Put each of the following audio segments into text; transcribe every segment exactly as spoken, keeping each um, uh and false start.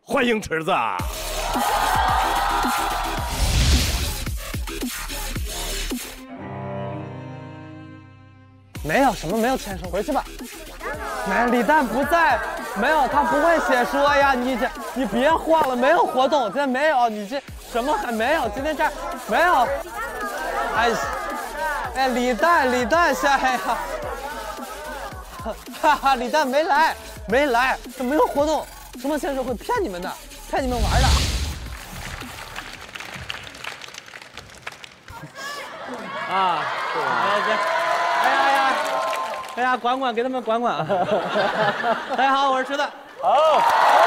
欢迎池子。 没有什么没有签收，回去吧。没，李诞不在，没有，他不会写书呀。你这你别晃了，没有活动，今天没有，你这什么还没有？今天这儿没有。哎，哎，李诞，李诞下呀。哈哈，李诞没来，没来，这没有活动，什么签售会骗你们的，骗你们玩的。啊，哎这，哎呀呀，哎呀，管管给他们管管啊！大家好，我是池子。好。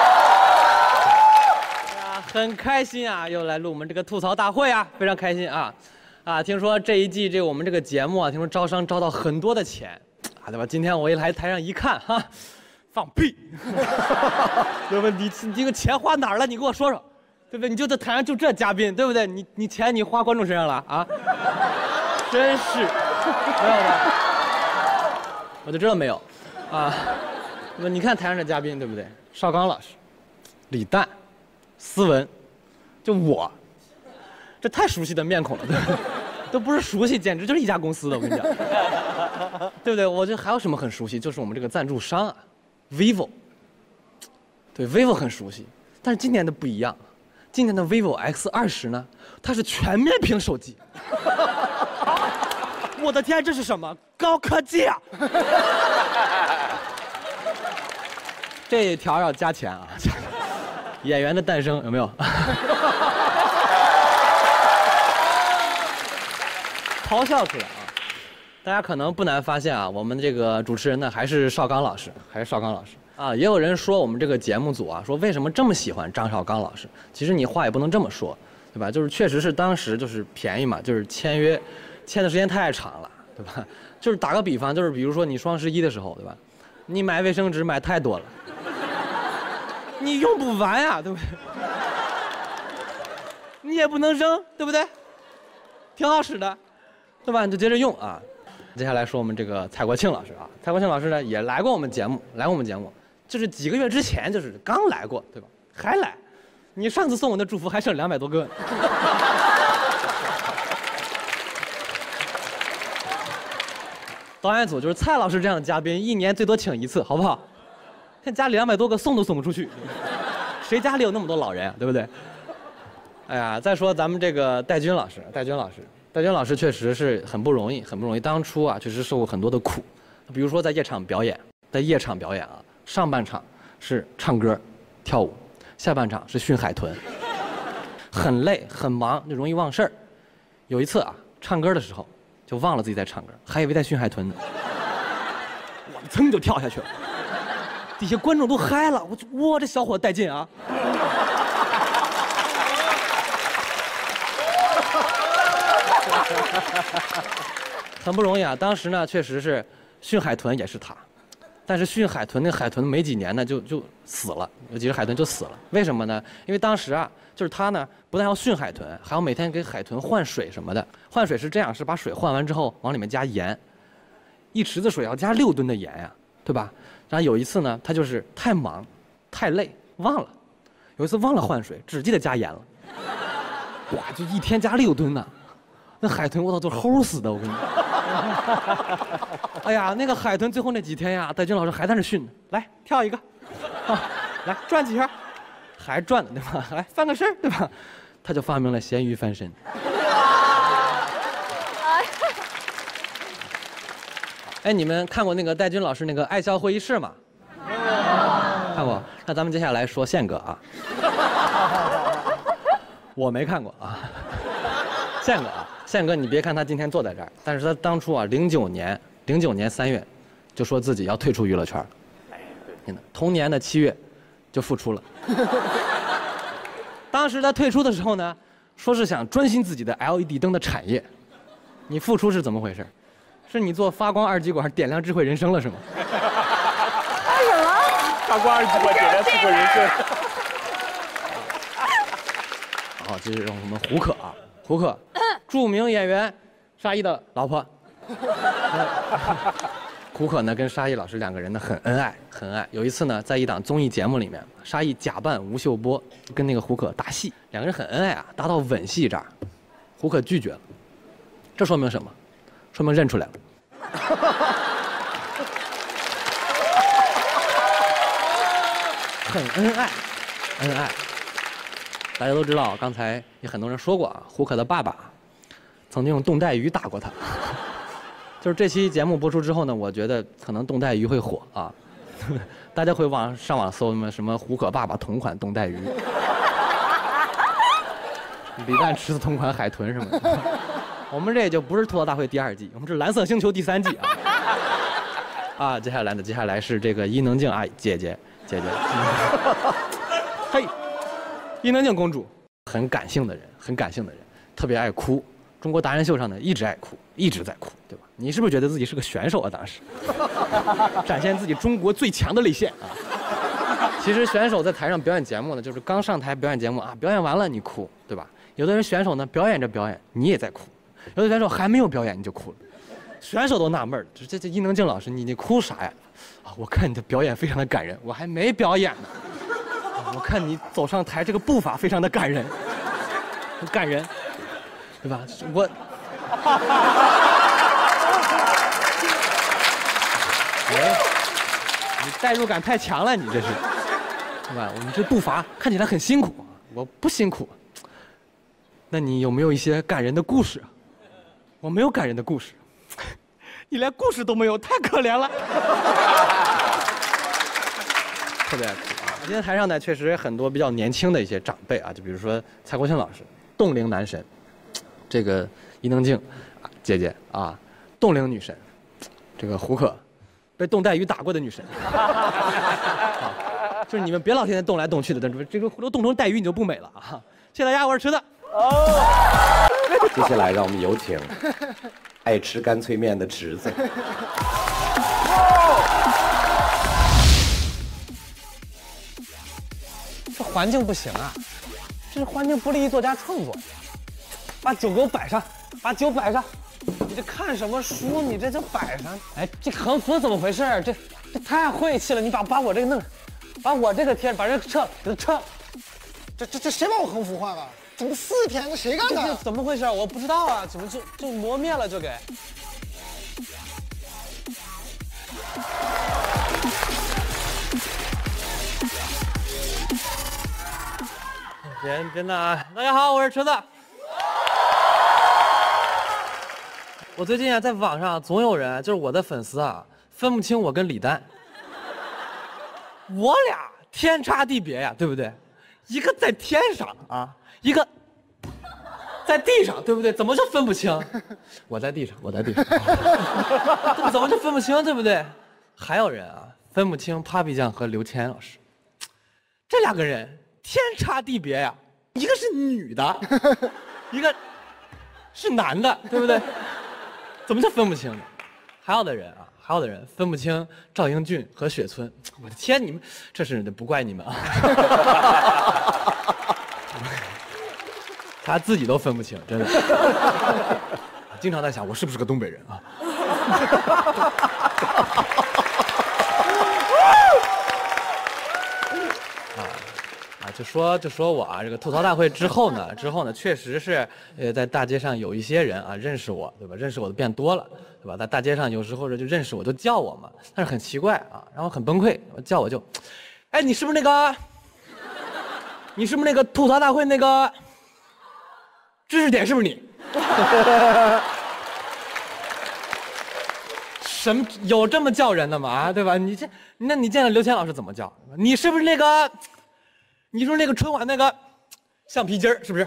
哎呀，很开心啊，又来录我们这个吐槽大会啊，非常开心啊！啊，听说这一季这我们这个节目啊，听说招商招到很多的钱。啊，对吧？今天我一来台上一看，哈，放屁！对吧？你你这个钱花哪儿了？你给我说说，对不对？你就在台上就这嘉宾，对不对？你你钱你花观众身上了啊？真是没有的，我就知道没有，啊。那么你看台上这嘉宾，对不对？邵刚老师、李诞、思文，就我，这太熟悉的面孔了，对不对？都不是熟悉，简直就是一家公司的，我跟你讲，对不对？我这还有什么很熟悉？就是我们这个赞助商啊 ，vivo。对 ，vivo 很熟悉，但是今年的不一样，今年的 vivo X 二十呢，它是全面屏手机。我的天，这是什么高科技啊！这一条要加钱啊！演员的诞生有没有？咆哮出来啊！大家可能不难发现啊，我们这个主持人呢还是邵刚老师，还是邵刚老师啊。也有人说我们这个节目组啊，说为什么这么喜欢张绍刚老师？其实你话也不能这么说，对吧？就是确实是当时就是便宜嘛，就是签约签的时间太长了，对吧？就是打个比方，就是比如说你双十一的时候，对吧？你买卫生纸买太多了，你用不完呀，对不对？你也不能扔，对不对？挺好使的。对吧？你就接着用啊。接下来说我们这个蔡国庆老师啊，蔡国庆老师呢也来过我们节目，来过我们节目，就是几个月之前就是刚来过，对吧？还来，你上次送我的祝福还剩两百多个。导演组就是蔡老师这样的嘉宾，一年最多请一次，好不好？现在家里两百多个送都送不出去，谁家里有那么多老人啊？对不对？哎呀，再说咱们这个戴军老师，戴军老师。戴军老师确实是很不容易，很不容易。当初啊，确实受过很多的苦，比如说在夜场表演，在夜场表演啊，上半场是唱歌、跳舞，下半场是训海豚，很累很忙，就容易忘事儿。有一次啊，唱歌的时候就忘了自己在唱歌，还以为在训海豚呢，我噌就跳下去了，底下观众都嗨了，我就哇，这小伙带劲啊！很不容易啊！当时呢，确实是训海豚也是他，但是训海豚那海豚没几年呢就就死了，有几只海豚就死了。为什么呢？因为当时啊，就是他呢不但要训海豚，还要每天给海豚换水什么的。换水是这样，是把水换完之后往里面加盐，一池子水要加六吨的盐呀，对吧？然后有一次呢，他就是太忙、太累，忘了，有一次忘了换水，只记得加盐了。哇，就一天加六吨呢。那海豚我操都齁死的，我跟你说。哎呀，那个海豚最后那几天呀，戴军老师还在那训呢，来跳一个，啊，来转几圈，还转呢，对吧？来翻个身，对吧？他就发明了咸鱼翻身。哎，你们看过那个戴军老师那个爱笑会议室吗？看过。那咱们接下来说宪哥啊。我没看过啊。宪哥啊。宪哥，你别看他今天坐在这儿，但是他当初啊，零九年，零九年三月，就说自己要退出娱乐圈。哎，对，同年的七月，就复出了。当时他退出的时候呢，说是想专心自己的 L E D 灯的产业。你复出是怎么回事？是你做发光二极管点亮智慧人生了是吗？ 干什么？ 发光二极管点亮智慧人生。 好，这是我们胡可啊，胡可。著名演员沙溢的老婆， 胡可呢跟沙溢老师两个人呢很恩爱，很恩爱。有一次呢，在一档综艺节目里面，沙溢假扮吴秀波跟那个胡可打戏，两个人很恩爱啊，达到吻戏这儿，胡可拒绝了。这说明什么？说明认出来了。很恩爱，恩爱。大家都知道，刚才也很多人说过啊，胡可的爸爸曾经用冻带鱼打过他。就是这期节目播出之后呢，我觉得可能冻带鱼会火啊，大家会网上网搜什么什么胡可爸爸同款冻带鱼，李诞吃的同款海豚什么的。我们这就不是吐槽大会第二季，我们是蓝色星球第三季啊。啊，接下来呢，接下来是这个伊能静阿姨姐姐姐姐，嘿，伊能静公主，很感性的人，很感性的人，特别爱哭。中国达人秀上呢，一直爱哭，一直在哭，对吧？你是不是觉得自己是个选手啊？当时，展现自己中国最强的泪腺啊！其实选手在台上表演节目呢，就是刚上台表演节目啊，表演完了你哭，对吧？有的人选手呢，表演着表演，你也在哭；有的选手还没有表演你就哭了，选手都纳闷了，这这这伊能静老师，你你哭啥呀？啊，我看你的表演非常的感人，我还没表演呢。啊，我看你走上台这个步伐非常的感人，很感人。对吧？我，哎，你代入感太强了，你这是，对吧？我们这步伐看起来很辛苦，我不辛苦。那你有没有一些感人的故事？我没有感人的故事，你连故事都没有，太可怜了。特别爱哭啊！今天台上呢，确实很多比较年轻的一些长辈啊，就比如说蔡国庆老师，冻龄男神。这个伊能静姐姐啊，冻龄女神，这个胡可，被冻带鱼打过的女神，啊，就是你们别老天天动来动去的，这个都冻成带鱼你就不美了啊！谢谢大家，我是池子。 哦，接下来让我们有请爱吃干脆面的池子。 这环境不行啊，这环境不利于作家创作。把酒给我摆上，把酒摆上。你这看什么书？你这就摆上。哎，这横幅怎么回事？这这太晦气了！你把把我这个弄，把我这个贴，把这个撤，给它撤。 这这这谁把我横幅换了？怎么四天？这谁干的？ 这怎么回事？我不知道啊，怎么就就磨灭了就给？别别闹啊！大家好，我是池子。我最近啊，在网上总有人，就是我的粉丝啊，分不清我跟李诞，我俩天差地别呀，对不对？一个在天上啊，一个在地上，对不对？怎么就分不清？我在地上，我在地上，怎么就分不清，对不对？还有人啊，分不清 Papi 酱和刘谦老师，这两个人天差地别呀，一个是女的，一个是男的，对不对？怎么就分不清呢？还有的人啊，还有的人分不清赵英俊和雪村。我的天，你们这是不怪你们啊，他自己都分不清，真的。经常在想，我是不是个东北人啊？啊，就说就说我啊，这个吐槽大会之后呢，之后呢，确实是呃，在大街上有一些人啊认识我，对吧？认识我的变多了，对吧？在大街上有时候就认识我，就叫我嘛，但是很奇怪啊，然后很崩溃，我叫我就，哎，你是不是那个？你是不是那个吐槽大会那个？知识点是不是你？什么有这么叫人的吗？啊，对吧？你这，那你见到刘谦老师怎么叫？你是不是那个？你说那个春晚那个橡皮筋儿是不是？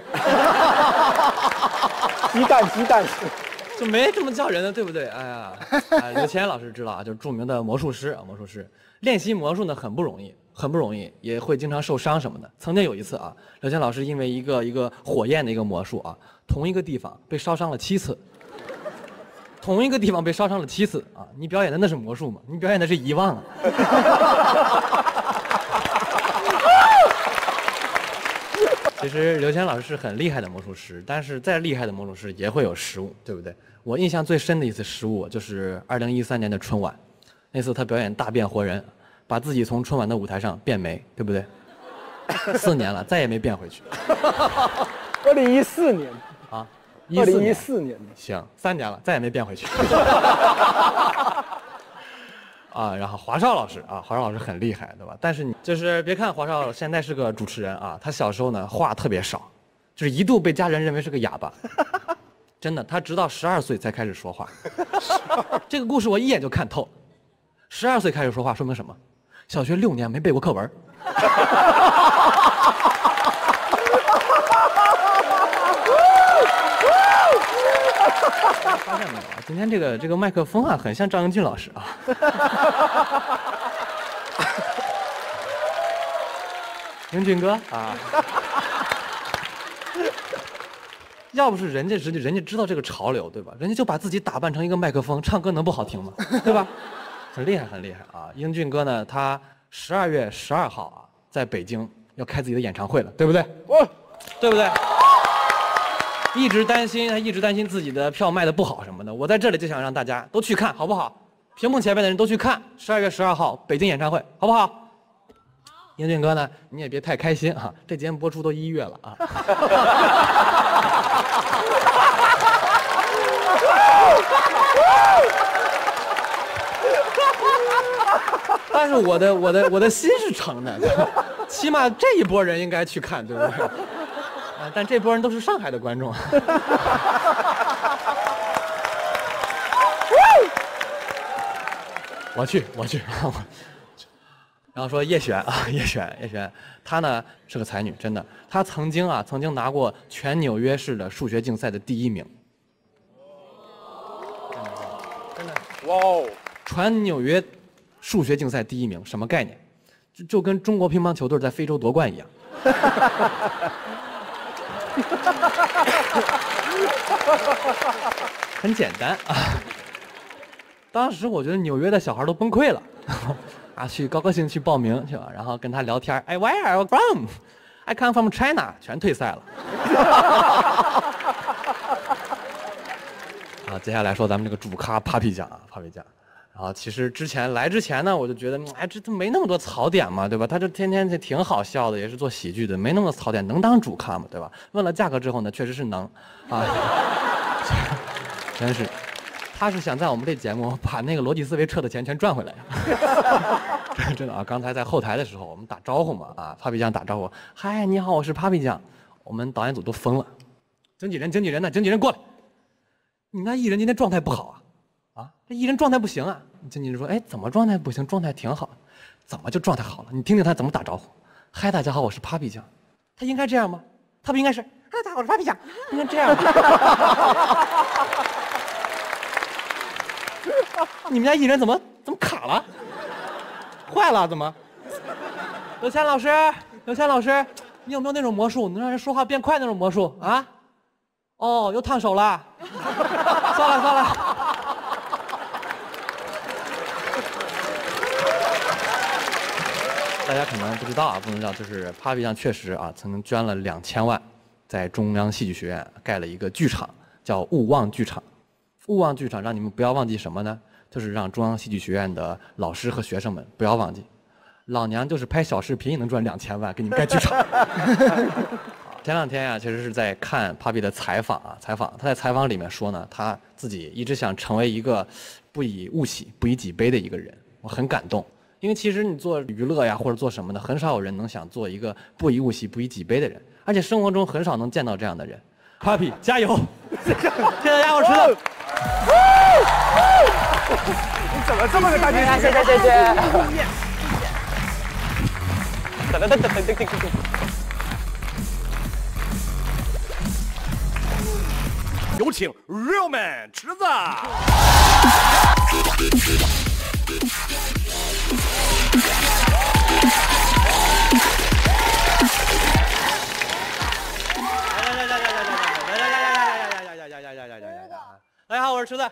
鸡蛋鸡蛋就没这么叫人的，对不对？哎呀，哎，刘谦老师知道啊，就是著名的魔术师啊，魔术师练习魔术呢很不容易，很不容易，也会经常受伤什么的。曾经有一次啊，刘谦老师因为一个一个火焰的一个魔术啊，同一个地方被烧伤了七次。同一个地方被烧伤了七次啊！你表演的那是魔术吗？你表演的是遗忘啊！其实刘谦老师是很厉害的魔术师，但是再厉害的魔术师也会有失误，对不对？我印象最深的一次失误就是二零一三年的春晚， 那次他表演大变活人，把自己从春晚的舞台上变没，对不对？四年了，再也没变回去。 二零一四年啊， 二零一四年行，三年了，再也没变回去。啊，然后华少老师啊，华少老师很厉害，对吧？但是你就是别看华少现在是个主持人啊，他小时候呢话特别少，就是一度被家人认为是个哑巴。真的，他直到十二岁才开始说话。这个故事我一眼就看透。十二岁开始说话说明什么？小学六年没背过课文。发现没有啊？今天这个这个麦克风啊，很像张英俊老师啊。英俊哥啊，要不是人家人家人家知道这个潮流，对吧？人家就把自己打扮成一个麦克风，唱歌能不好听吗？对吧？很厉害，很厉害啊！英俊哥呢，他十二月十二号啊，在北京要开自己的演唱会了，对不对？ 哦， 对不对？一直担心，他一直担心自己的票卖的不好什么的。我在这里就想让大家都去看，好不好？屏幕前面的人都去看，十二月十二号北京演唱会，好不好？英俊哥呢，你也别太开心啊，这节目播出都一月了啊。但是我的我的我的心是诚的，起码这一波人应该去看，对不对？啊，但这波人都是上海的观众。我去，我去。然后说叶璇啊，叶璇，叶璇，她呢是个才女，真的，她曾经啊曾经拿过全纽约市的数学竞赛的第一名。真的， 哇哦！ 全纽约数学竞赛第一名，什么概念？就就跟中国乒乓球队在非洲夺冠一样。很简单啊。当时我觉得纽约的小孩都崩溃了，啊，去高高兴去报名去吧，然后跟他聊天，哎 ，Where are you from? I come from China， 全退赛了。啊，接下来说咱们这个主咖 Papi 酱啊 ，Papi 酱。然后其实之前来之前呢，我就觉得，哎，这都没那么多槽点嘛，对吧？他这天天这挺好笑的，也是做喜剧的，没那么多槽点，能当主咖嘛，对吧？问了价格之后呢，确实是能，啊，真是，他是想在我们这节目把那个逻辑思维撤的钱全赚回来。真的啊，刚才在后台的时候，我们打招呼嘛，啊 ，Papi 酱打招呼，嗨，你好，我是 Papi 酱，我们导演组都疯了，经纪人，经纪人呢？经纪人过来，你那艺人今天状态不好啊。啊，这艺人状态不行啊！经纪人说：“哎，怎么状态不行？状态挺好，怎么就状态好了？你听听他怎么打招呼。嗨，大家好，我是 Papi 酱。他应该这样吗？他不应该是嗨，大家好，我是 Papi 酱，应该这样。你们家艺人怎么怎么卡了？坏了？怎么？刘谦老师，刘谦老师，你有没有那种魔术，能让人说话变快那种魔术啊？哦，又烫手了。算了算了。”大家可能不知道啊，不能知道，就是 Papi 酱确实啊，曾经捐了两千万，在中央戏剧学院盖了一个剧场，叫勿忘剧场。勿忘剧场让你们不要忘记什么呢？就是让中央戏剧学院的老师和学生们不要忘记，老娘就是拍小视频也能赚两千万，给你们盖剧场。前两天呀、啊，其实是在看 Papi 的采访啊，采访他在采访里面说呢，他自己一直想成为一个不以物喜、不以己悲的一个人，我很感动。因为其实你做娱乐呀，或者做什么的，很少有人能想做一个不以物喜、不以己悲的人，而且生活中很少能见到这样的人。Papi 加油！谢谢大家，我吃的。 你怎么这么个大惊喜？ 谢谢谢谢。 噔噔噔噔噔噔噔。有请 Real Man 池子。 大家好，我是池子。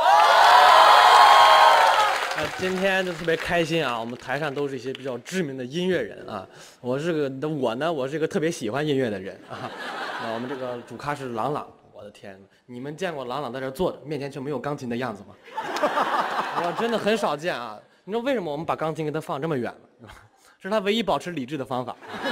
呃，今天就特别开心啊！我们台上都是一些比较知名的音乐人啊。我是个我呢，我是一个特别喜欢音乐的人啊。那我们这个主咖是朗朗， 我的天，你们见过郎朗在这坐着，面前却没有钢琴的样子吗？我真的很少见啊！你知道为什么我们把钢琴给他放这么远吗？是他唯一保持理智的方法。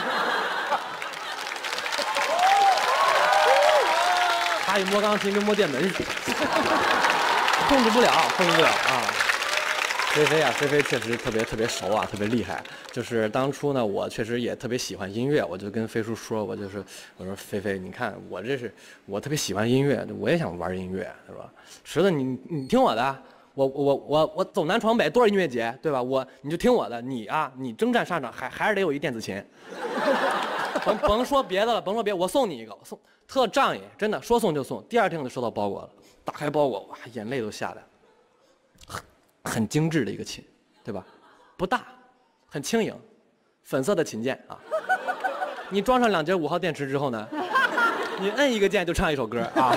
他一摸钢琴跟摸电门似的，控制不了，控制不了啊！菲菲啊，菲菲确实特别特别熟啊，特别厉害。就是当初呢，我确实也特别喜欢音乐，我就跟飞叔说，我就是我说菲菲，你看我这是我特别喜欢音乐，我也想玩音乐，是吧？池子，你你听我的，我我我我走南闯北多少音乐节，对吧？我你就听我的，你啊，你征战沙场还还是得有一电子琴。甭甭说别的了，甭说别的，我送你一个，我送特仗义，真的说送就送。第二天我就收到包裹了，打开包裹，哇，眼泪都下来了。很很精致的一个琴，对吧？不大，很轻盈，粉色的琴键啊。你装上两节五号电池之后呢，你摁一个键就唱一首歌啊。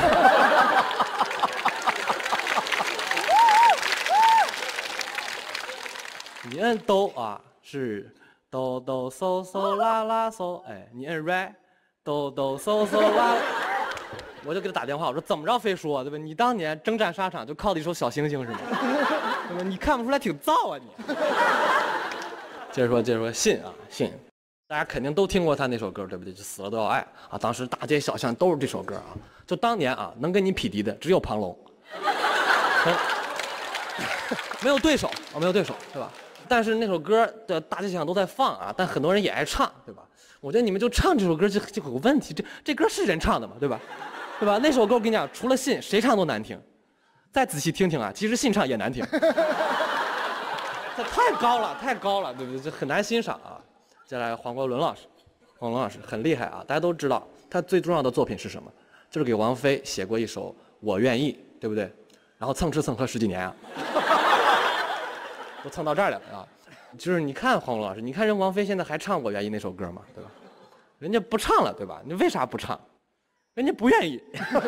你摁哆啊是哆哆嗦嗦啦啦嗦，哎，你摁 re 哆哆嗦嗦啦啦。我就给他打电话，我说怎么着，飞叔，对吧？你当年征战沙场就靠的一首小星星是吗？对吧？你看不出来挺燥啊你。接着说，接着说，信啊信，大家肯定都听过他那首歌，对不对？就死了都要爱啊！当时大街小巷都是这首歌啊。就当年啊，能跟你匹敌的只有庞龙，没有对手啊，没有对手，对吧？但是那首歌的大街小巷都在放啊，但很多人也爱唱，对吧？我觉得你们就唱这首歌就就有个问题，这这歌是人唱的嘛，对吧？对吧？那首歌我跟你讲，除了信，谁唱都难听。再仔细听听啊，其实信唱也难听。这太高了，太高了，对不对？这很难欣赏啊。接下来黄国伦老师，黄国伦老师很厉害啊，大家都知道他最重要的作品是什么？就是给王菲写过一首《我愿意》，对不对？然后蹭吃蹭喝十几年啊，都蹭到这儿来了啊。就是你看黄国伦老师，你看人王菲现在还唱《我愿意》那首歌吗？对吧？人家不唱了，对吧？你为啥不唱？人家不愿意。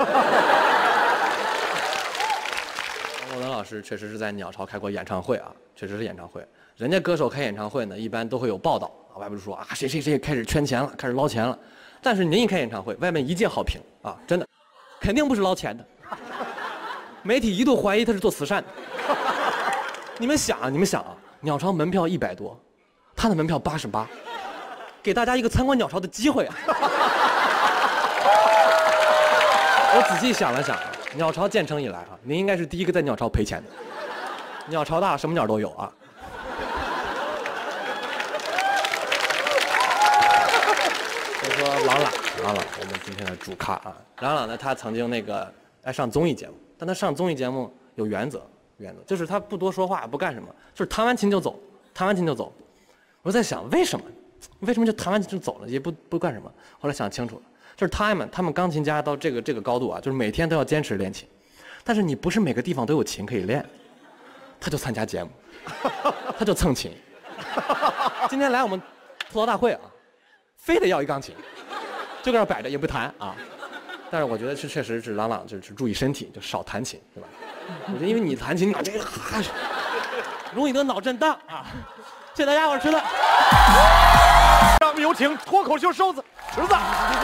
黄国伦老师确实是在鸟巢开过演唱会啊，确实是演唱会。人家歌手开演唱会呢，一般都会有报道啊，外边就说啊谁谁谁开始圈钱了，开始捞钱了。但是您一开演唱会，外面一介好评啊，真的，肯定不是捞钱的。媒体一度怀疑他是做慈善的。你们想啊，你们想啊，鸟巢门票一百多，他的门票八十八，给大家一个参观鸟巢的机会啊。我仔细想了想啊，鸟巢建成以来啊，您应该是第一个在鸟巢赔钱的。鸟巢大，什么鸟都有啊。所以说郎朗，郎朗，我们今天的主咖啊，郎朗呢，他曾经那个爱上综艺节目，但他上综艺节目有原则，原则就是他不多说话，不干什么，就是弹完琴就走，弹完琴就走。我在想为什么，为什么就弹完琴就走了，也不不干什么？后来想清楚了。就是他们，他们钢琴家到这个这个高度啊，就是每天都要坚持练琴，但是你不是每个地方都有琴可以练，他就参加节目，他就蹭琴。今天来我们吐槽大会啊，非得要一钢琴，就搁那摆着也不弹啊。但是我觉得是确实是郎朗就是注意身体，就少弹琴，对吧？我觉得因为你弹琴，你这个容易得脑震荡啊。谢谢大家，我是池子。 让我们有请脱口秀瘦子池子。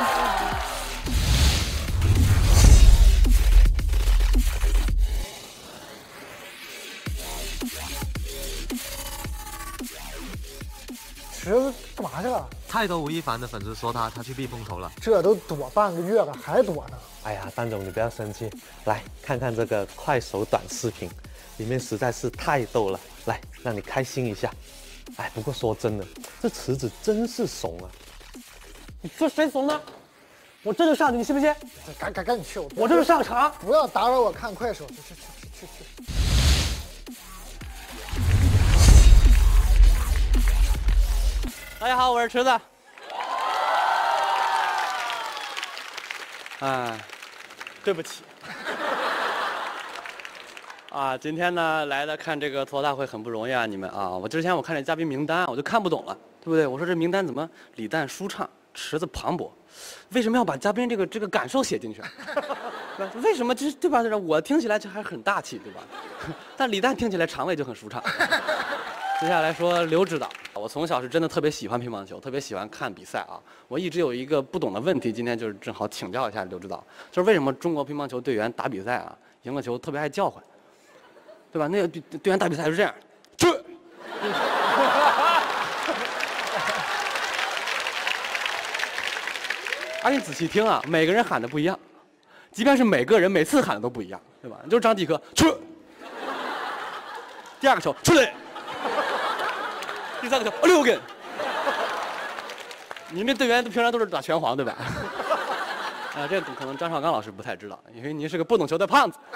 池子干嘛去了？ 太多吴亦凡的粉丝说他，他去避风头了。 这都躲半个月了，还躲呢？ 哎呀，蛋总你不要生气，来看看这个快手短视频，里面实在是太逗了，来让你开心一下。哎，不过说真的，这池子真是怂啊！ 你说谁怂呢？我这就上去，你信不信？ 赶赶赶紧去！ 我这是上场， 不要打扰我看快手，去去去去去。 大家好，我是池子。哎，对不起。啊，今天呢来的看这个吐槽大会很不容易啊，你们啊，我之前我看这嘉宾名单，我就看不懂了，对不对？我说这名单怎么李诞舒畅，池子磅礴，为什么要把嘉宾这个这个感受写进去？为什么这对吧？我听起来就还很大气，对吧？但李诞听起来肠胃就很舒畅。 接下来说刘指导，我从小是真的特别喜欢乒乓球，特别喜欢看比赛啊。我一直有一个不懂的问题，今天就是正好请教一下刘指导，就是为什么中国乒乓球队员打比赛啊，赢了球特别爱叫唤，对吧？那个队队员打比赛是这样，这。而你仔细听啊，每个人喊的不一样，即便是每个人每次喊的都不一样，对吧？就是张继科，去。第二个球，出来。第三个球，六根。你们队员平常都是打拳皇对吧？啊，这个可能张绍刚老师不太知道，因为您是个不懂球的胖子。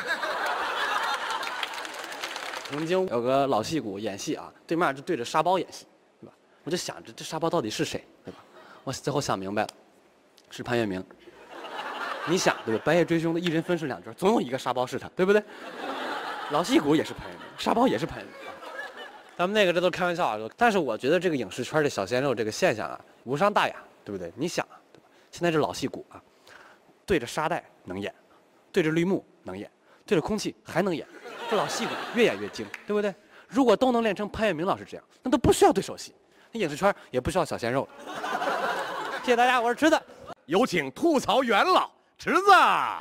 曾经有个老戏骨演戏啊，对面就对着沙包演戏，对吧？我就想着这沙包到底是谁，对吧？我最后想明白了，是潘粤明。你想对吧？白夜追凶的一人分饰两角，总有一个沙包是他，对不对？老戏骨也是潘粤明，沙包也是潘粤明。咱们那个这都是开玩笑啊，但是我觉得这个影视圈的小鲜肉这个现象啊，无伤大雅，对不对？你想啊，对吧？现在这老戏骨啊，对着沙袋能演，对着绿幕能演，对着空气还能演，这老戏骨越演越精，对不对？如果都能练成潘粤明老师这样，那都不需要对手戏，那影视圈也不需要小鲜肉了。谢谢大家，我是池子， 有请吐槽元老池子。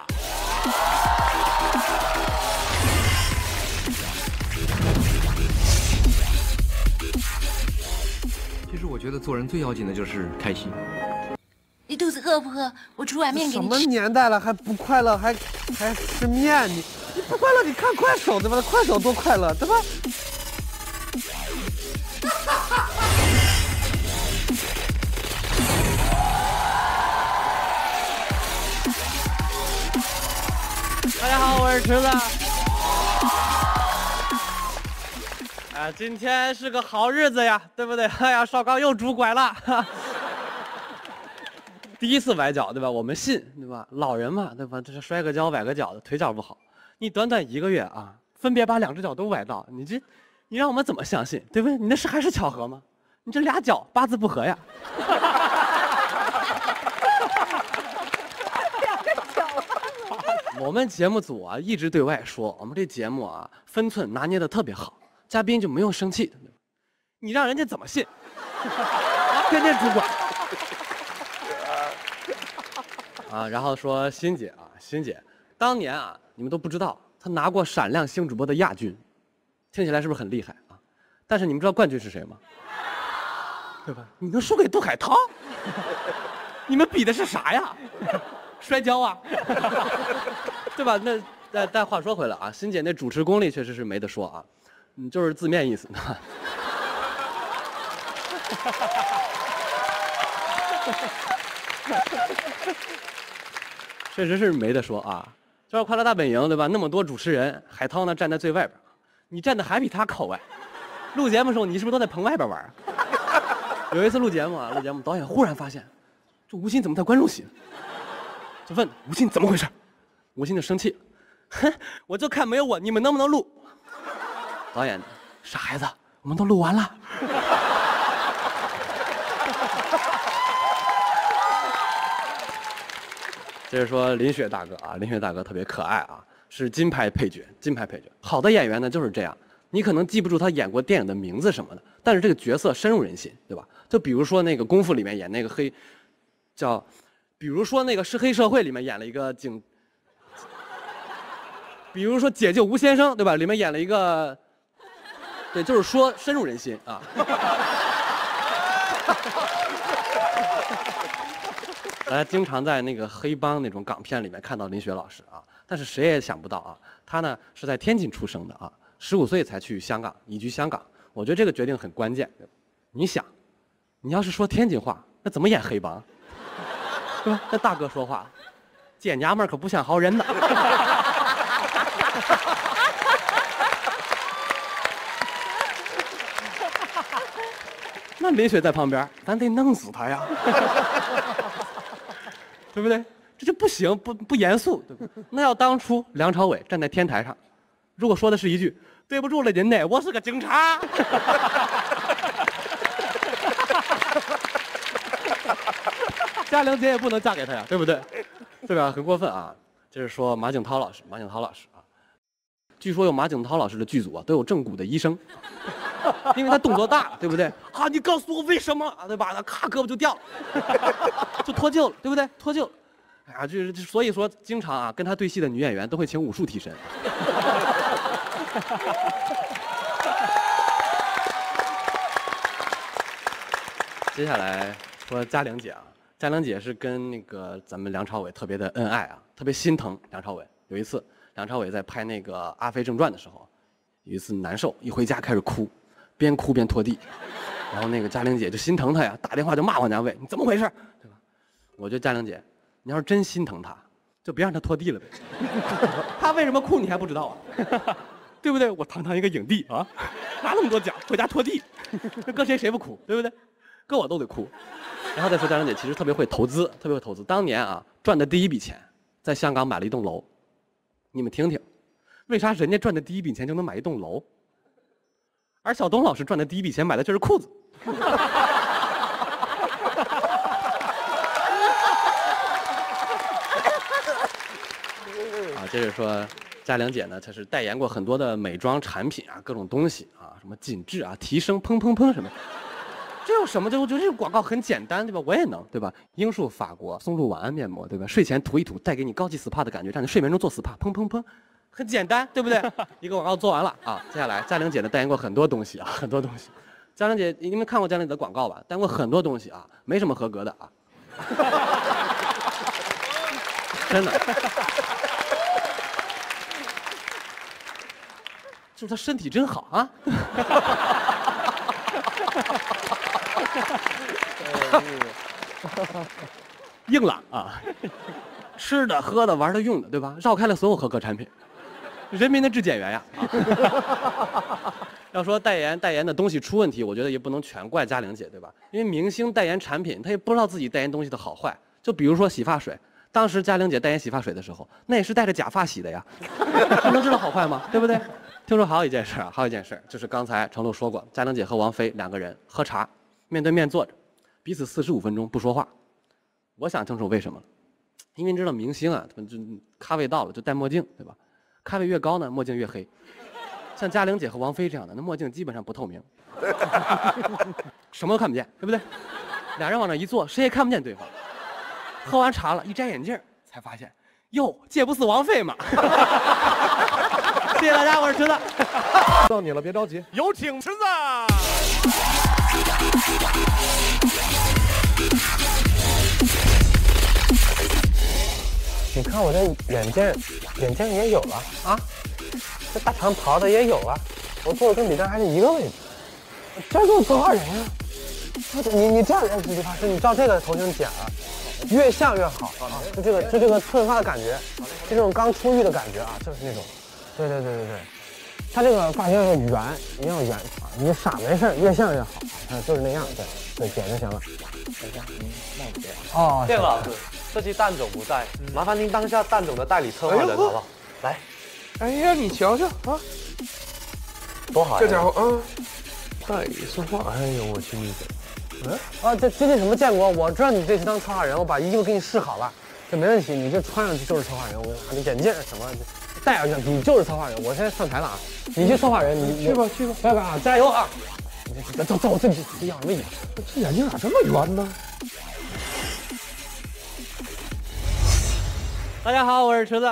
其实我觉得做人最要紧的就是开心。 你肚子饿不饿？我煮碗面给什么你吃。 年代了还不快乐，还还吃面？你你不快乐，你看快手对吧？快手多快乐对吧？ 大家好，我是池子。啊，今天是个好日子呀，对不对？哎呀，绍刚又拄拐了。第一次崴脚，对吧？我们信，对吧？老人嘛，对吧？这是摔个跤、崴个脚的，腿脚不好。你短短一个月啊，分别把两只脚都崴到，你这，你让我们怎么相信，对不对？你那是还是巧合吗？你这俩脚八字不合呀。我们节目组啊一直对外说，我们这节目啊分寸拿捏的特别好，嘉宾就没有生气的。你让人家怎么信？天天主管。啊，然后说欣姐啊，欣姐，当年啊你们都不知道，她拿过闪亮星主播的亚军，听起来是不是很厉害啊？但是你们知道冠军是谁吗？对吧？你能输给杜海涛？你们比的是啥呀？摔跤啊，对吧？那但但话说回来啊，欣姐那主持功力确实是没得说啊，嗯，就是字面意思。确实是没得说啊，就是《快乐大本营》对吧？那么多主持人，海涛呢站在最外边，你站的还比他靠外。录节目的时候，你是不是都在棚外边玩？有一次录节目啊，录节目导演忽然发现，这吴昕怎么在观众席？就问吴昕怎么回事，吴昕就生气了，哼，我就看没有我，你们能不能录？导演，傻孩子，我们都录完了。接着说林雪大哥啊，林雪大哥特别可爱啊，是金牌配角，金牌配角。好的演员呢就是这样，你可能记不住他演过电影的名字什么的，但是这个角色深入人心，对吧？就比如说那个《功夫》里面演那个黑，叫，比如说那个是黑社会里面演了一个警，比如说解救吴先生，对吧？里面演了一个，对，就是说深入人心啊。大家经常在那个黑帮那种港片里面看到林雪老师啊，但是谁也想不到啊，她呢是在天津出生的啊，十五岁才去香港，移居香港。我觉得这个决定很关键。你想，你要是说天津话，那怎么演黑帮？对吧？那大哥说话，姐娘们可不像好人呢。那林雪在旁边，咱得弄死他呀。对不对？这就不行，不不严肃，对不对？那要当初梁朝伟站在天台上，如果说的是一句“对不住了您呢，我是个警察”，嘉玲姐也不能嫁给他呀，对不对？对吧？很过分啊！这是说马景涛老师，马景涛老师啊，据说有马景涛老师的剧组啊，都有正骨的医生。 因为他动作大，对不对？啊，你告诉我为什么啊，对吧？那咔胳膊就掉了，就脱臼了，对不对？脱臼了。哎呀，就是所以说，经常啊跟他对戏的女演员都会请武术替身。接下来说嘉玲姐啊，嘉玲姐是跟那个咱们梁朝伟特别的恩爱啊，特别心疼梁朝伟。有一次，梁朝伟在拍那个《阿飞正传》的时候，有一次难受，一回家开始哭，边哭边拖地，然后那个嘉玲姐就心疼他呀，打电话就骂王家卫，你怎么回事，对吧？我觉得嘉玲姐，你要是真心疼他，就别让他拖地了呗。他为什么哭你还不知道啊？对不对？我堂堂一个影帝啊，拿那么多奖回家拖地，那搁谁谁不哭，对不对？搁我都得哭。然后再说嘉玲姐其实特别会投资，特别会投资。当年啊赚的第一笔钱，在香港买了一栋楼。你们听听，为啥人家赚的第一笔钱就能买一栋楼，而小东老师赚的第一笔钱买的却是裤子？啊，接着说，嘉玲姐呢，她是代言过很多的美妆产品啊，各种东西啊，什么紧致啊、提升、砰砰砰什么。这有什么？就我觉得这个广告很简单，对吧？我也能，对吧？英树法国松露晚安面膜，对吧？睡前涂一涂，带给你高级 S P A 的感觉，让你睡眠中做 S P A， 砰砰砰，很简单，对不对？一个广告做完了啊，接下来嘉玲姐呢代言过很多东西啊，很多东西。嘉玲姐，你们看过嘉玲姐的广告吧？代言过很多东西啊，没什么合格的啊，真的。就是她身体真好啊。硬朗啊，吃的、喝的、玩的、用的，对吧？绕开了所有合格产品，人民的质检员呀！啊、要说代言代言的东西出问题，我觉得也不能全怪嘉玲姐，对吧？因为明星代言产品，他也不知道自己代言东西的好坏。就比如说洗发水，当时嘉玲姐代言洗发水的时候，那也是带着假发洗的呀，她能知道好坏吗？对不对？听说还有一件事啊，还有一件事，就是刚才程璐说过，嘉玲姐和王菲两个人喝茶，面对面坐着，彼此四十五分钟不说话。我想清楚为什么了，因为你知道明星啊，他们就咖位到了就戴墨镜，对吧？咖位越高呢，墨镜越黑。像嘉玲姐和王菲这样的，那墨镜基本上不透明，什么都看不见，对不对？俩人往那一坐，谁也看不见对方。喝完茶了，一摘眼镜，才发现，哟，这不是王菲吗？谢谢大家，我是池子。 到你了，别着急，有请池子。 你看我这眼镜，眼镜也有了啊，这大长袍的也有了，我坐的跟李诞还是一个位置。这就是策划人呀、啊！你你这样认识理发师，你照这个头型剪啊，越像越好啊！就这个就这个寸发的感觉，就这种刚出浴的感觉啊，就是那种，对对对对对，他这个发型要圆，一定要圆啊！你傻没事，越像越好啊，就是那样，对对，剪就行了。等一下，您慢一点。哦， 电老师。这期蛋总不在，麻烦您当下蛋总的代理策划人，好不好？来， 哎呀，你瞧瞧啊， 多好呀！ 这家伙啊，代理策划，哎呦，我去你的！ 嗯啊，这最近什么建国？我知道你这次当策划人，我把衣服给你试好了，这没问题，你这穿上去就是策划人。我你眼镜什么戴上去，你就是策划人。我现在上台了啊，你去策划人，你去吧去吧， 拜拜啊，加油啊！你走走，这你要什么眼？ 这眼睛咋这么圆呢？ 大家好，我是池子。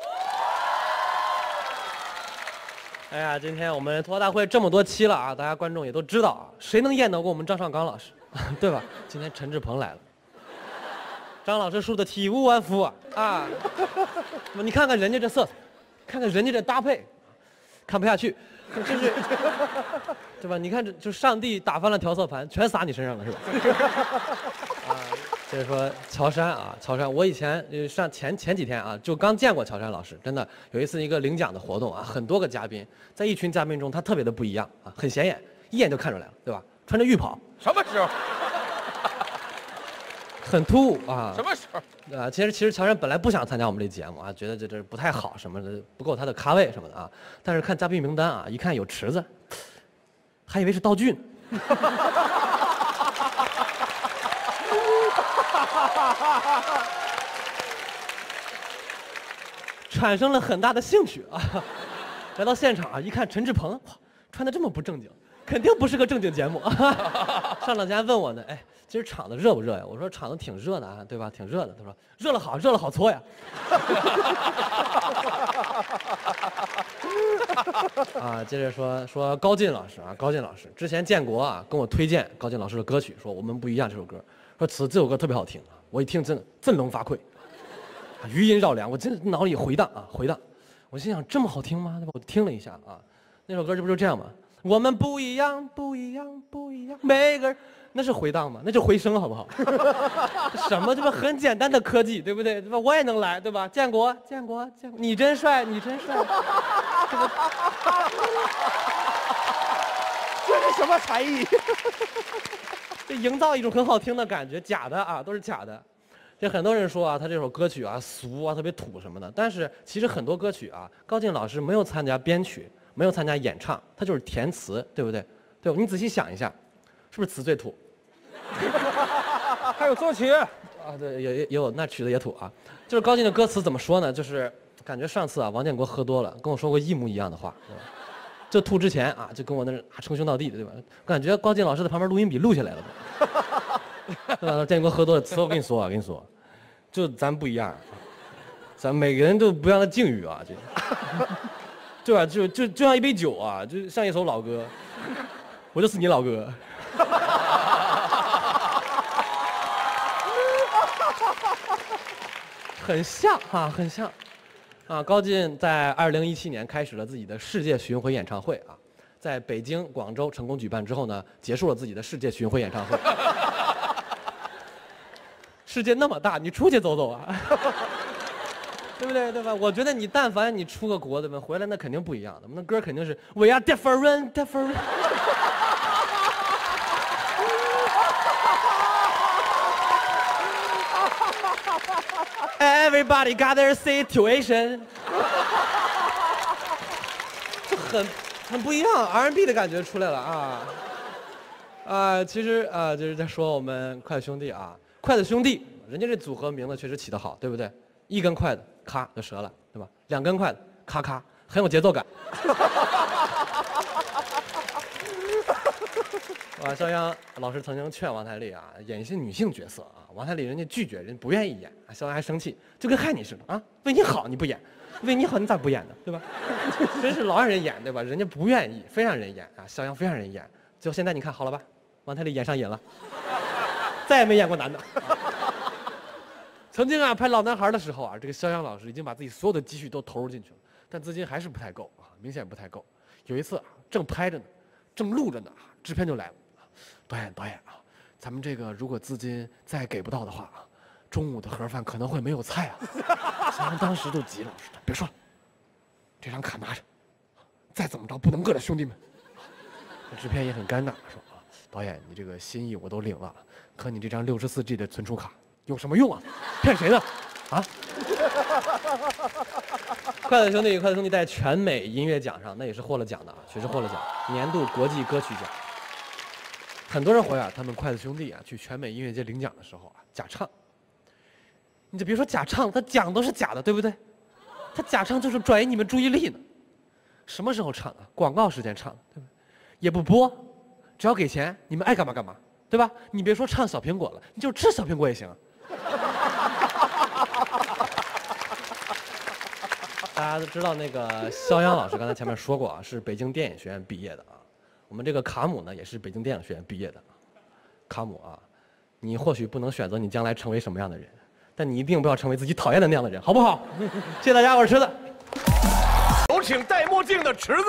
哎呀，今天我们脱口大会这么多期了啊，大家观众也都知道啊，谁能验得过我们张绍刚老师，对吧？今天陈志朋来了，张老师输得体无完肤啊啊！你看看人家这色彩，看看人家这搭配，看不下去，就是，对吧？你看这就上帝打翻了调色盘，全撒你身上了，是吧？啊。所以说乔杉啊，乔杉，我以前呃上前前几天啊，就刚见过乔杉老师，真的有一次一个领奖的活动啊，很多个嘉宾，在一群嘉宾中，他特别的不一样啊，很显眼，一眼就看出来了，对吧？穿着浴袍， 什么时候？ 很突兀啊！ 什么时候？ 啊，其实其实乔杉本来不想参加我们这节目啊，觉得这这不太好什么的，不够他的咖位什么的啊，但是看嘉宾名单啊，一看有池子，还以为是道具呢。产生了很大的兴趣啊！来到现场啊，一看陈志朋，哇，穿的这么不正经， 肯定不是个正经节目。上场前还问我呢，哎，今儿场子热不热呀？我说场子挺热的啊，对吧？挺热的。他说热了好，热了好搓呀。啊，接着说说高进老师啊，高进老师之前建国啊跟我推荐高进老师的歌曲，说我们不一样这首歌，说此这首歌特别好听啊，我一听真的振聋发聩，啊、余音绕梁，我真脑里回荡啊回荡，我心想这么好听吗？对吧？我听了一下啊，那首歌这不就这样吗？我们不一样，不一样，不一样，每个人。那是回荡吗？那就回声，好不好？什么对吧？很简单的科技，对不对？对吧？我也能来，对吧？建国，建国，建国，你真帅，你真帅。 这是什么才艺？ 这营造一种很好听的感觉，假的啊，都是假的。这很多人说啊，他这首歌曲啊俗啊，特别土什么的。但是其实很多歌曲啊，高进老师没有参加编曲，没有参加演唱，他就是填词，对不对？对，你仔细想一下，是不是词最土？ 还有作曲啊，对，也也也有那曲子也土啊。就是高进的歌词怎么说呢？就是感觉上次啊，王建国喝多了，跟我说过一模一样的话，对吧？就吐之前啊，就跟我那啊称兄道弟的，对吧？感觉高进老师在旁边录音笔录下来了，对吧？建国喝多了，词我跟你说啊，跟你说，就咱不一样，咱每个人都不一样的境遇啊，这，对吧？就就就像一杯酒啊，就像一首老歌，我就是你老哥。很像啊，很像，啊！高进在二零一七年开始了自己的世界巡回演唱会啊，在北京、广州成功举办之后呢，结束了自己的世界巡回演唱会。世界那么大，你出去走走啊，对不对？对吧？我觉得你但凡你出个国，对吧？回来那肯定不一样的，那歌肯定是 We are different, different。Everybody got their situation， 就很很不一样 ，R and B 的感觉出来了啊啊！其实啊，就是在说我们筷子兄弟啊，筷子兄弟，人家这组合名字确实起得好，对不对？一根筷子，咔就折了，对吧？两根筷子，咔咔，很有节奏感。啊，肖央老师曾经劝王太利啊，演一些女性角色啊，王太利人家拒绝，人家不愿意演，啊，肖央还生气，就跟害你似的啊，为你好你不演，为你好你咋不演呢？对吧？真是老让人演，对吧？人家不愿意，非让人演啊，肖央非让人演，最后现在你看好了吧，王太利演上瘾了，再也没演过男的。曾经啊，拍《老男孩》的时候啊，这个肖央老师已经把自己所有的积蓄都投入进去了，但资金还是不太够啊，明显不太够。有一次啊，正拍着呢，正录着呢，制片就来了。导演，导演啊，咱们这个如果资金再给不到的话啊，中午的盒饭可能会没有菜啊。肖央当时就急了，我说别说了，这张卡拿着，再怎么着不能饿着兄弟们。制片也很尴尬，说啊，导演你这个心意我都领了，可你这张六十四 G 的存储卡有什么用啊？骗谁呢？啊？筷子兄弟，筷子兄弟在全美音乐奖上那也是获了奖的啊，确实获了奖，年度国际歌曲奖。很多人怀疑啊，他们筷子兄弟啊去全美音乐节领奖的时候啊假唱。你就别说假唱，他讲都是假的，对不对？他假唱就是转移你们注意力呢。什么时候唱啊？广告时间唱，对不对？也不播，只要给钱，你们爱干嘛干嘛，对吧？你别说唱小苹果了，你就吃小苹果也行。大家都知道那个肖央老师，刚才前面说过啊，是北京电影学院毕业的啊。我们这个卡姆呢，也是北京电影学院毕业的。卡姆啊，你或许不能选择你将来成为什么样的人，但你一定不要成为自己讨厌的那样的人，好不好？谢谢大家，我是池子。 有请戴墨镜的池子。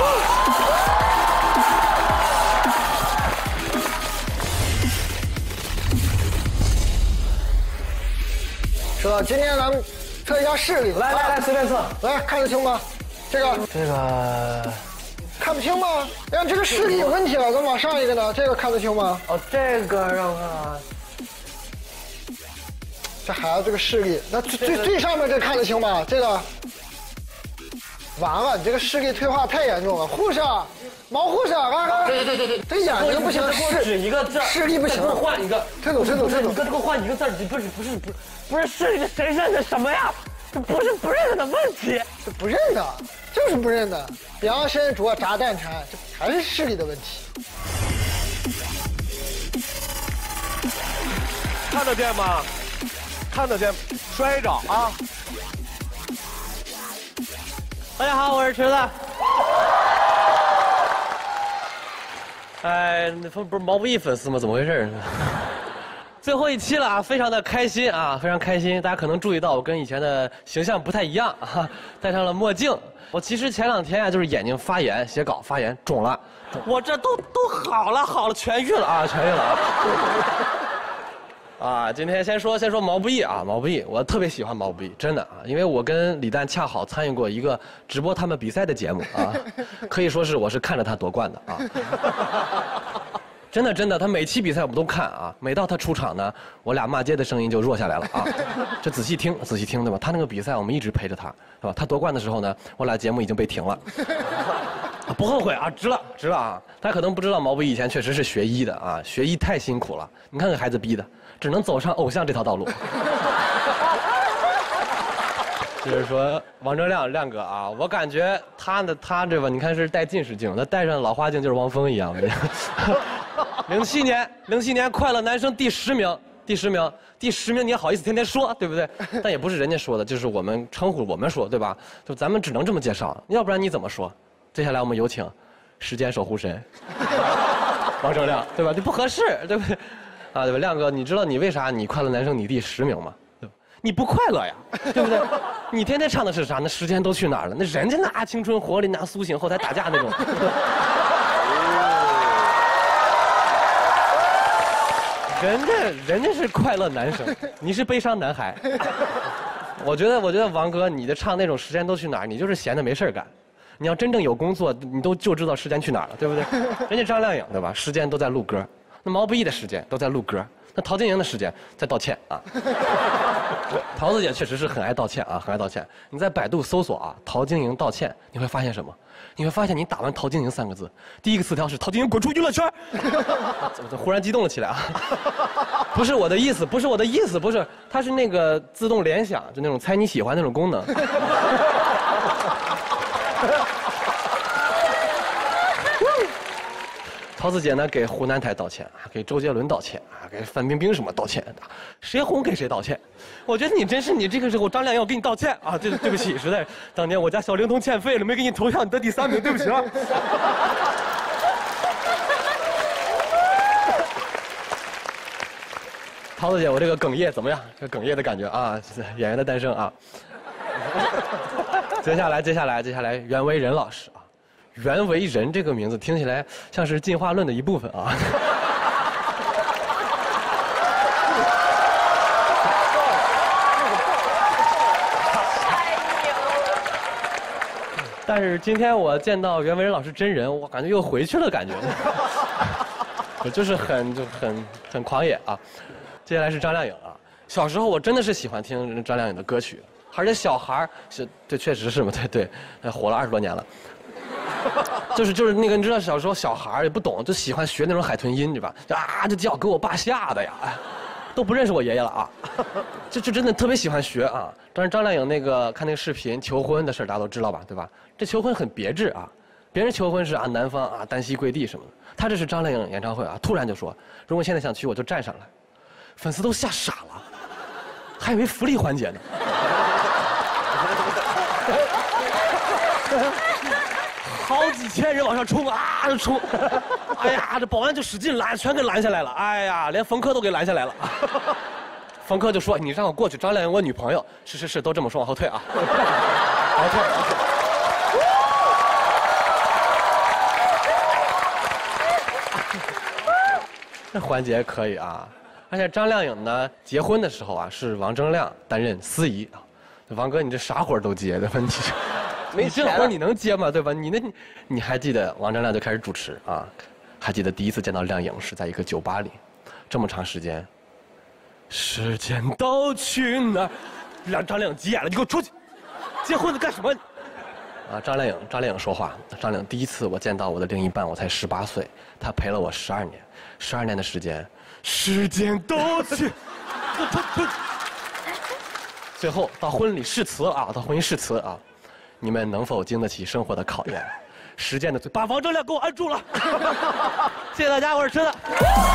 是吧？今天咱们测一下视力， 来来来，随便测， 来看得清吗？这个这个看不清吗？哎呀，这个视力有问题了，咱往上一个呢？这个看得清吗？ 哦，这个让看， 这孩子这个视力，那最最最上面这看得清吗？这个完了，你这个视力退化太严重了。护士，毛护士，啊！ 对对对对， 这眼睛不行， 视指一个字， 视力不行， 给我换一个。 这走这走这走， 你给我换一个字，你不是不是不是不是视力，谁认的什么呀？这不是不认得的问题， 这不认得。 就是不认得。量身着炸弹馋，这还是视力的问题。 看得见吗？看得见，摔着啊！ 大家好，我是池子。哎，那不是毛不易粉丝吗？怎么回事？最后一期了啊，非常的开心啊，非常开心。大家可能注意到我跟以前的形象不太一样啊，戴上了墨镜。我其实前两天啊，就是眼睛发炎，写稿发炎肿了，我这都都好了，好了，痊愈了啊，痊愈了啊。啊，今天先说先说毛不易啊，毛不易，我特别喜欢毛不易，真的啊，因为我跟李诞恰好参与过一个直播他们比赛的节目啊，可以说是我是看着他夺冠的啊。真的真的，他每期比赛我们都看啊，每到他出场呢，我俩骂街的声音就弱下来了啊。这仔细听仔细听对吧？他那个比赛我们一直陪着他，是吧？他夺冠的时候呢，我俩节目已经被停了。不后悔啊，值了值了啊！大家可能不知道，毛不易以前确实是学医的啊，学医太辛苦了，你看给孩子逼的，只能走上偶像这条道路。就是说，王铮亮亮哥啊，我感觉他的他这吧，你看是戴近视镜，他戴上老花镜就是汪峰一样。零七年，零七年快乐男声第十名，第十名，第十名，你也好意思天天说，对不对？但也不是人家说的，就是我们称呼我们说，对吧？就咱们只能这么介绍，要不然你怎么说？接下来我们有请时间守护神王铮亮，对吧？这不合适，对不对？啊，对吧？亮哥，你知道你为啥你快乐男声你第十名吗？对吧？你不快乐呀，对不对？你天天唱的是啥？那时间都去哪儿了？那人家那青春活力，那苏醒后台打架那种。人家人家是快乐男生，你是悲伤男孩。我觉得我觉得王哥，你的唱那种时间都去哪儿？你就是闲的没事干。你要真正有工作，你都就知道时间去哪儿了，对不对？人家张靓颖对吧？时间都在录歌，那毛不易的时间都在录歌，那陶晶莹的时间在道歉啊。桃子姐确实是很爱道歉啊，很爱道歉。你在百度搜索啊，陶晶莹道歉，你会发现什么？你会发现你打完陶晶莹三个字，第一个词条是陶晶莹滚出娱乐圈。怎么忽然激动了起来啊？不是我的意思，不是我的意思，不是，它是那个自动联想，就那种猜你喜欢那种功能。桃子姐呢，给湖南台道歉啊，给周杰伦道歉啊，给范冰冰什么道歉，谁红给谁道歉。我觉得你真是，你这个时候张靓颖，我给你道歉啊，对对不起，实在当年我家小灵通欠费了，没给你投票，你得第三名，对不起啊。桃子姐，我这个哽咽怎么样？这哽咽的感觉啊，演员的诞生啊。接下来，接下来，接下来，袁惟仁老师啊。袁惟仁这个名字听起来像是进化论的一部分啊。但是今天我见到袁惟仁老师真人，我感觉又回去了，感觉。我就是很就很很狂野啊。接下来是张靓颖啊。小时候我真的是喜欢听张靓颖的歌曲，而且小孩儿是，这确实是嘛，对对，火了二十多年了。就是就是那个，你知道小时候小孩也不懂，就喜欢学那种海豚音，对吧？就啊就叫，给我爸吓的呀，都不认识我爷爷了啊！就就真的特别喜欢学啊。当然张靓颖那个看那个视频求婚的事大家都知道吧，对吧？这求婚很别致啊，别人求婚是啊男方啊单膝跪地什么的，他这是张靓颖演唱会啊，突然就说如果现在想娶我就站上来，粉丝都吓傻了，还以为福利环节呢。好几千人往上冲啊，就冲！哎呀，这保安就使劲拦，全给拦下来了。哎呀，连冯轲都给拦下来了。冯轲就说：“你让我过去，张靓颖我女朋友。”是是是，都这么说，往后退啊，往后退。往后退这环节可以啊，而且张靓颖呢，结婚的时候啊，是王铮亮担任司仪啊。王哥，你这啥活都接的问题是？没这活你能接吗？对吧？你那，你还记得王铮亮就开始主持啊？还记得第一次见到靓颖是在一个酒吧里，这么长时间。时间都去哪儿？让张靓颖急眼了，你给我出去！结婚的干什么？啊，张靓颖，张靓颖说话。张靓颖第一次我见到我的另一半，我才十八岁，他陪了我十二年，十二年的时间，时间都去。最后到婚礼誓词了啊，到婚姻誓词啊。 你们能否经得起生活的考验？实践的嘴，把王铮亮给我按住了。谢谢大家，我是车子。